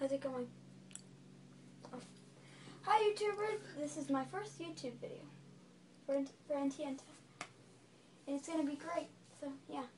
How's it going? Oh. Hi YouTubers, this is my first YouTube video for Antienta. And it's going to be great, so yeah.